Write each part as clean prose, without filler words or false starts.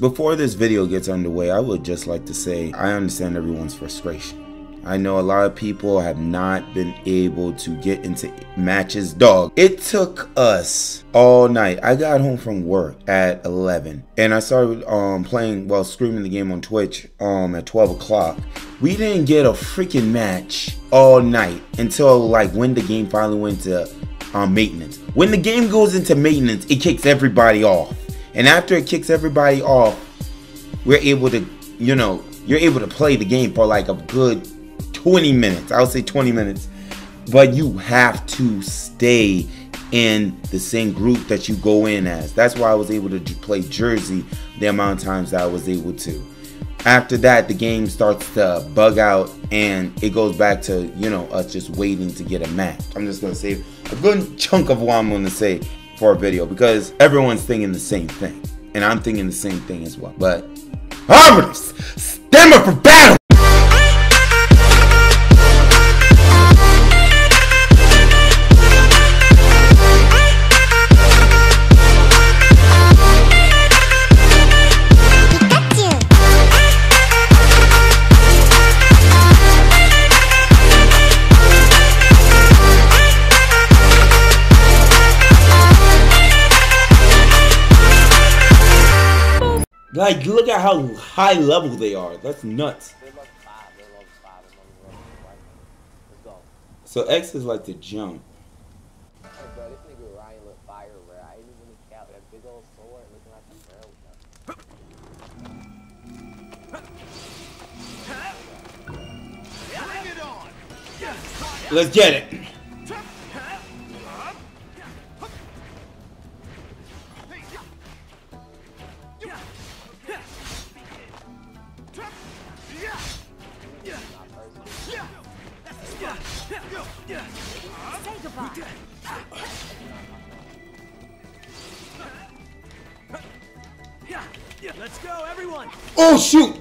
Before this video gets underway, I would just like to say I understand everyone's frustration. I know a lot of people have not been able to get into matches. Dog, it took us all night. I got home from work at 11 and I started streaming the game on Twitch at 12 o'clock. We didn't get a freaking match all night until like when the game finally went to maintenance. When the game goes into maintenance, it kicks everybody off. And after it kicks everybody off, we're able to, you're able to play the game for like a good 20 minutes. I would say 20 minutes. But you have to stay in the same group that you go in as. That's why I was able to play Jerze the amount of times that I was able to. After that, the game starts to bug out and it goes back to, us just waiting to get a match. I'm just going to save a good chunk of what I'm going to say for a video because everyone's thinking the same thing. And I'm thinking the same thing as well. But, Operatives, stand up for battle! Like, look at how high level they are. That's nuts. So X is like the jump. Hey bro, this nigga Ryan look fire, bro. I ain't even count that big old sword looking like a bro. Let's get it. Let's go, everyone! Oh shoot!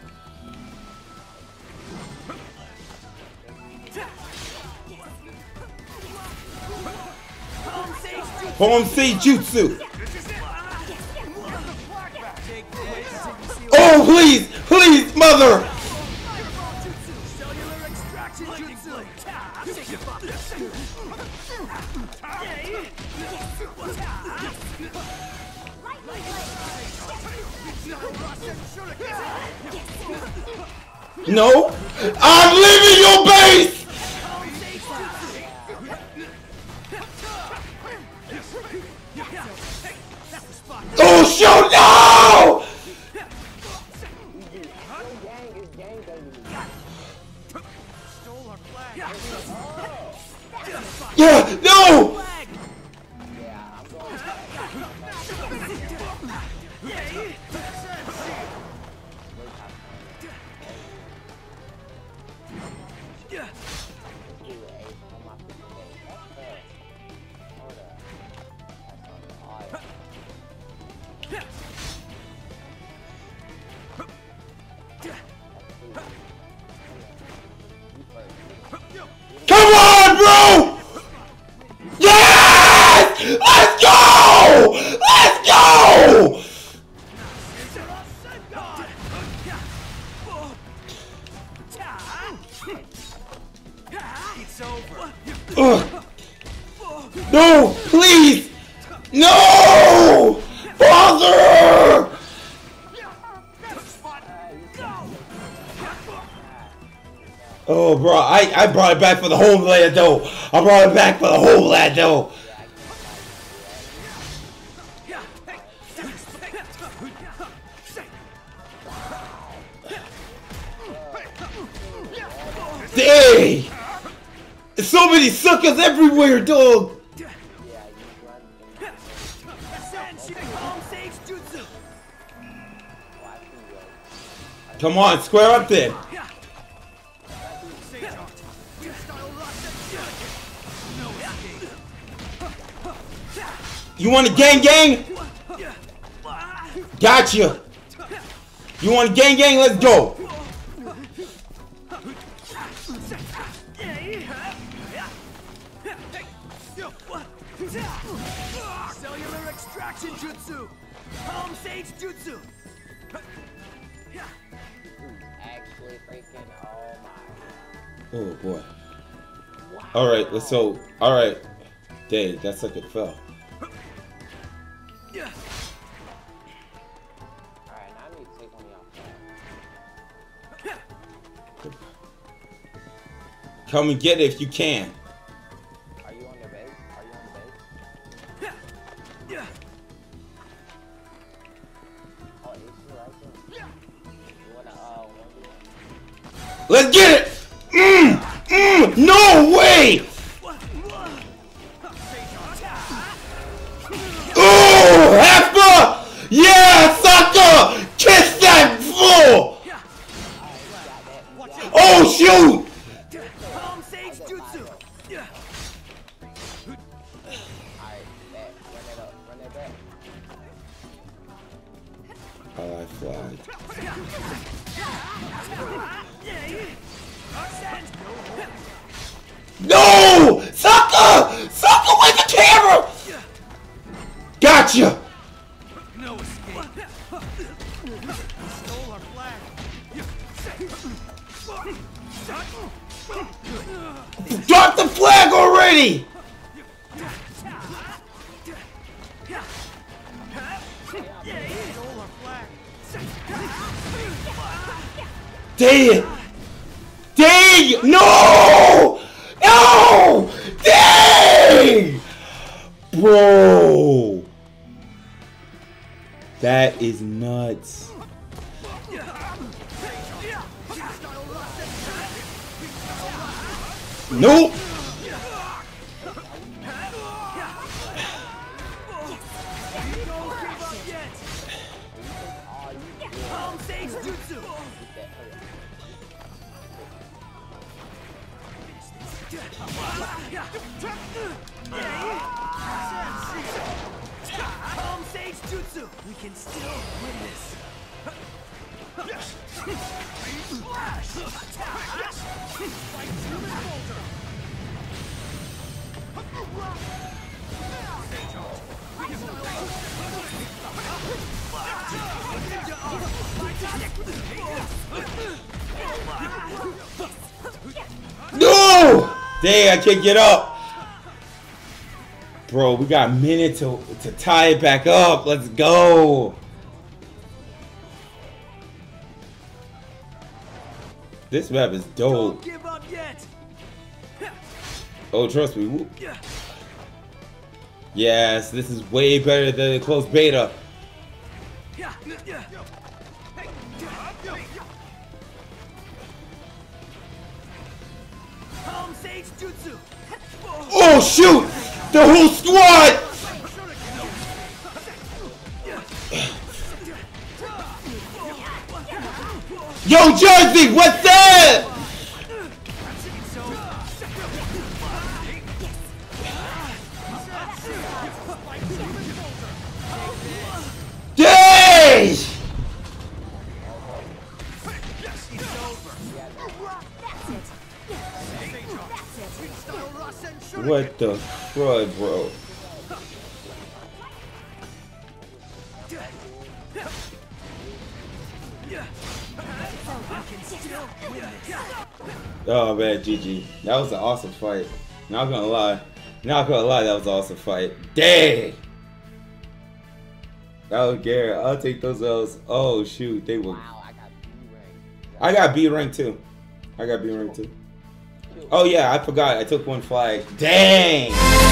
Homesei Jutsu! Oh please! Please, mother! No! I'm leaving your base! Oh shoot, no! Yeah, no! Come on, bro! Yes! Let's go! Let's go! No, please! No! Father! Oh, bro, I brought it back for the homeland, though. I brought it back for the homeland, though. Dang! There's so many suckers everywhere, dog. Come on, square up then. You want a gang? Gotcha. You want a gang? Let's go. Cellular extraction jutsu. Palm sage jutsu. freaking, oh my. Oh boy. Wow. Alright, let's so. Alright. Dang, that sucker fell. Alright, now I need to take one of y'all. Come and get it if you can. Are you on the base? Are you on the base? Oh, is she right there? You wanna, Let's get it! No way! Oh, Heffa! Yeah, sucker! Kiss that fool! Oh, shoot! Oh, I flagged. No! Sucker! Sucker with the camera! Gotcha! No escape. Stole our flag. Drop the flag already! Stole our flag. Dang! Dang! No! No! Dang! Bro! That is nuts. Nope! We can still win this. No! Dang, I can't get up. Bro, we got a minute to tie it back up. Let's go. This map is dope. Don't give up yet. Oh, trust me. Woo. Yes, this is way better than the closed beta. Oh shoot! The whole squad! Yo, Jerze, what's that? Dang! What the crud, bro? Oh man, GG. That was an awesome fight. Not gonna lie. Not gonna lie, that was an awesome fight. Dang! I don't care. I'll take those L's. Oh shoot, they were. Wow, I got B rank. I got B rank too. I got B rank too. Oh yeah, I forgot. I took one flag. Dang!